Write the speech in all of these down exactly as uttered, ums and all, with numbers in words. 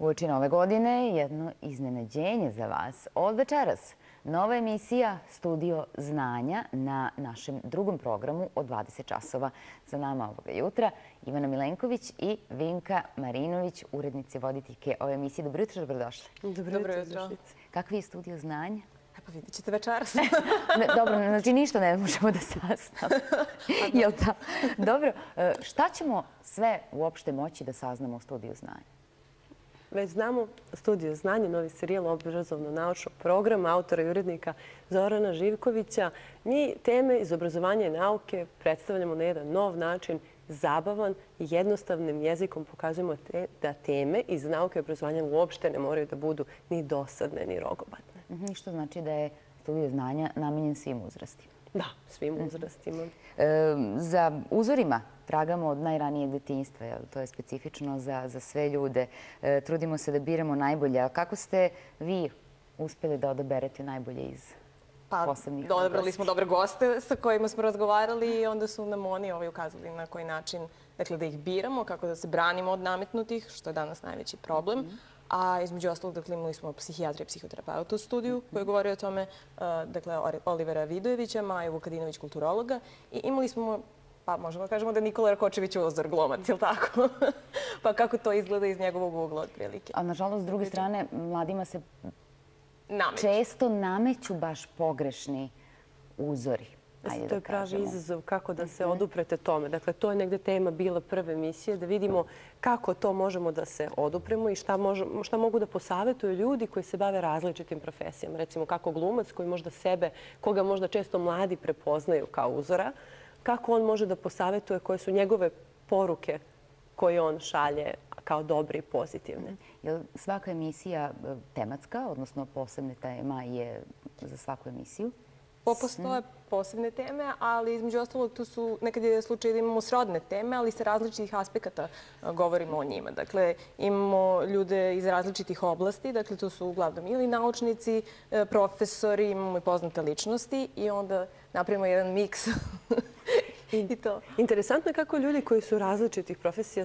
Uoči nove godine jedno iznenađenje za vas. Od večeras nova emisija Studio znanja na našem drugom programu od dvadeset časova. Za nama ovoga jutra Ivana Milenković i Vinka Marinović, urednici voditeljke ove emisije. Dobro jutro, dobrodošli. Dobro jutro. Kakvi je Studio znanja? Pa vidjet ćete večeras. Dobro, znači ništa ne možemo da saznamo. Jel da? Dobro, šta ćemo sve uopšte moći da saznamo o Studiju znanja? Već znamo, Studio znanja, novi serijal obrazovno-naučnog programa autora i urednika Zorana Živkovića. Mi teme iz obrazovanja i nauke predstavljamo na jedan nov način, zabavan i jednostavnim jezikom pokazujemo da teme iz nauke i obrazovanja uopšte ne moraju da budu ni dosadne, ni rogobatne. Što znači da je Studio znanja namenjen svim uzrastima? Da, svim uzrastima. Za uzorima tragamo od najranijeg detinjstva. To je specifično za sve ljude. Trudimo se da biramo najbolje. A kako ste vi uspeli da odaberete najbolje iz posebnih oblasti? Odabrali smo dobre goste sa kojima smo razgovarali i onda su nam oni ukazali na koji način da ih biramo, kako da se branimo od nametnutih, što je danas najveći problem. A između ostalog, dakle, imali smo psihijatra i psihoterapeuta u studiju koji je govorio o tome, dakle, Olivera Vidojevića, Maju Vukadinović, kulturologa. I imali smo, pa možemo da kažemo da je Nikola Rakočević uzor glumac, ili tako? Pa kako to izgleda iz njegovog ugla, otprilike. A nažalost, s druge strane, mladima se često nameću baš pogrešni uzori. To je pravi izazov kako da se oduprete tome. Dakle, to je negde tema bila prve emisije, da vidimo kako to možemo da se odupremo i šta mogu da posavetuju ljudi koji se bave različitim profesijama. Recimo, kako glumac koji možda sebe, koga možda često mladi prepoznaju kao uzora, kako on može da posavetuje, koje su njegove poruke koje on šalje kao dobre i pozitivne. Je li svaka emisija tematska, odnosno posebna tema je za svaku emisiju? Postoje posebne teme, ali između ostalog tu su nekad je slučaj da imamo srodne teme, ali sa različitih aspekata govorimo o njima. Dakle, imamo ljude iz različitih oblasti, dakle tu su uglavnom ili naučnici, profesori, imamo i poznate ličnosti i onda napravimo jedan miks. Interesantno je kako ljudi koji su različitih profesija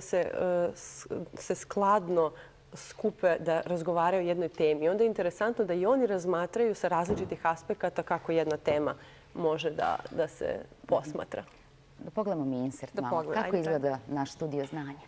se skladno skupe da razgovaraju o jednoj temi. Onda je interesantno da i oni razmatraju sa različitih aspekata kako jedna tema može da se posmatra. Da pogledamo mi insert malo. Kako izgleda naš Studio znanja?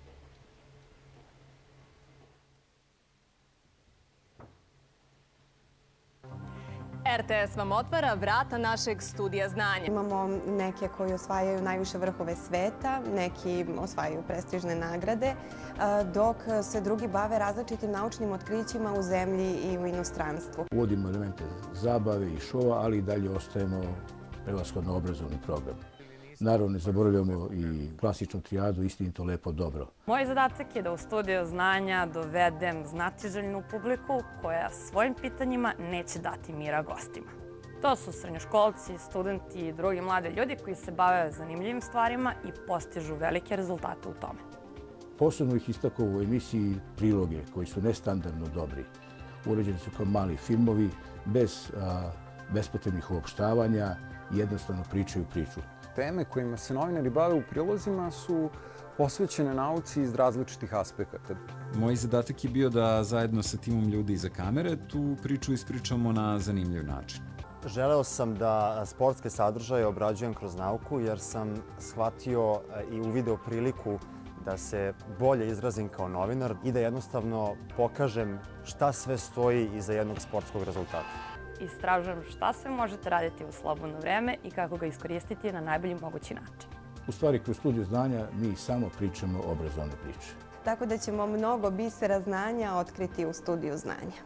R T S vam otvara vrata našeg Studija znanja. Imamo neke koji osvajaju najviše vrhove sveta, neki osvajaju prestižne nagrade, dok se drugi bave različitim naučnim otkrićima u zemlji i u inostranstvu. Uvodimo elemente zabave i šova, ali i dalje ostajemo prevashodno obrazovni program. Naravno, ne zaboravljamo i klasičnu trijadu istinito, lepo, dobro. Moj zadatak je da u Studio znanja dovedem znatiželjnu publiku koja svojim pitanjima neće dati mira gostima. To su srednjoškolci, studenti i drugi mlade ljudi koji se bave zanimljivim stvarima i postižu velike rezultate u tome. Posebno ih istakao u emisiji priloge koji su nestandardno dobri. Uređeni su kao mali filmovi, bez bespotrebnih uopštavanja i jednostavno pričaju priču. Teme kojima se novinari bave u prilozima su posvećene nauci iz različitih aspekata. Moj zadatak je bio da zajedno sa timom ljudi iza kamere tu priču ispričamo na zanimljiv način. Želeo sam da sportske sadržaje obrađujem kroz nauku jer sam shvatio i uvideo priliku da se bolje izrazim kao novinar i da jednostavno pokažem šta sve stoji iza jednog sportskog rezultata. Istražujem šta sve možete raditi u slobodno vreme i kako ga iskoristiti na najbolji mogući način. U stvari, kroz Studio znanja mi samo pričamo obrazovne priče. Tako da ćemo mnogo bisera znanja otkriti u Studiju znanja.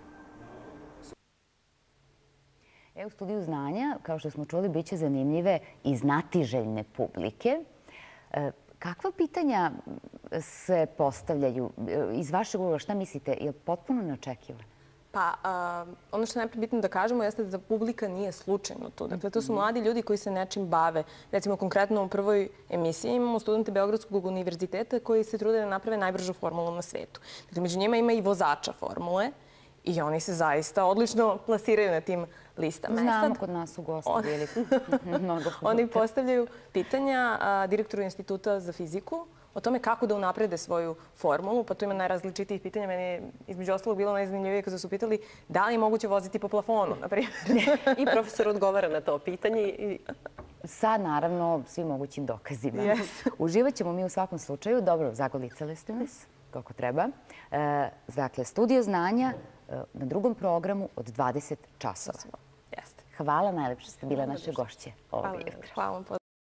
U Studiju znanja, kao što smo čuli, bit će zanimljive i znatiželjne publike. Kakva pitanja se postavljaju? Iz vašeg ugla, šta mislite, je li potpuno neočekivano? Pa, ono što je najprije bitno da kažemo jeste da publika nije slučajno tu. Dakle, to su mladi ljudi koji se nečim bave. Recimo, konkretno u prvoj emisiji imamo studente Beogradskog univerziteta koji se trude da naprave najbržu formulu na svetu. Dakle, među njima ima i vozača formule i oni se zaista odlično plasiraju na tim listama. Znamo, kod nas u gosti bili mnogo puta. Oni postavljaju pitanja direktoru Instituta za fiziku o tome kako da unaprede svoju formulu, pa tu ima najrazličitijih pitanja. Meni je između ostalog bilo najzanimljivije kada su pitali da li je moguće voziti po plafonu, na primjer. I profesor odgovara na to pitanje. Sa, naravno, svim mogućim dokazima. Uživat ćemo mi u svakom slučaju. Dobro, zagolicali ste nas, kako treba. Dakle, Studio znanja na drugom programu od dvadeset časova. Hvala najlepše što ste bile naše gošće ovog jutra. Hvala vam.